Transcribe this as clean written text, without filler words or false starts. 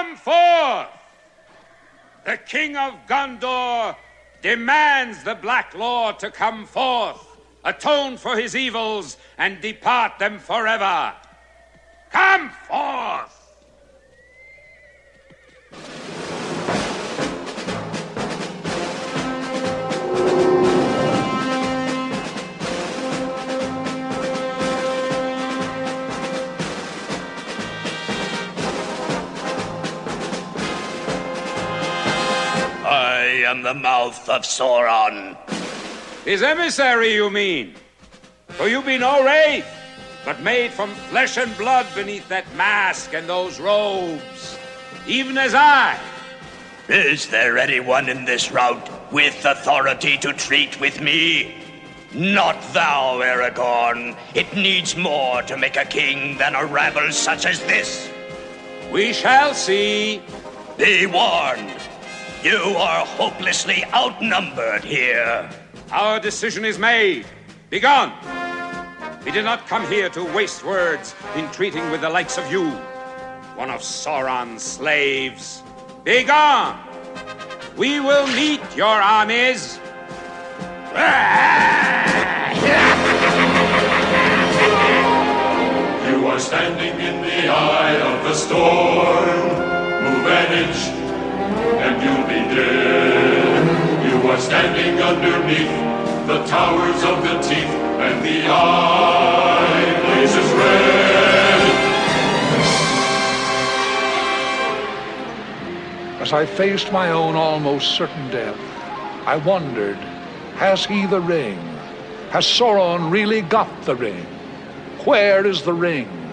Come forth! The King of Gondor demands the Black Lord to come forth, atone for his evils, and depart them forever. Come forth! I am the mouth of Sauron. His emissary, you mean? For you be no wraith, but made from flesh and blood beneath that mask and those robes, even as I. Is there anyone in this rout with authority to treat with me? Not thou, Aragorn. It needs more to make a king than a rabble such as this. We shall see. Be warned. You are hopelessly outnumbered here. Our decision is made. Begone. We did not come here to waste words in treating with the likes of you, one of Sauron's slaves. Begone. We will meet your armies. You are standing in the eye of the storm. Move an inch, and you'll be dead. You are standing underneath the towers of the teeth, and the eye blazes red. As I faced my own almost certain death, I wondered, has he the ring? Has Sauron really got the ring? Where is the ring?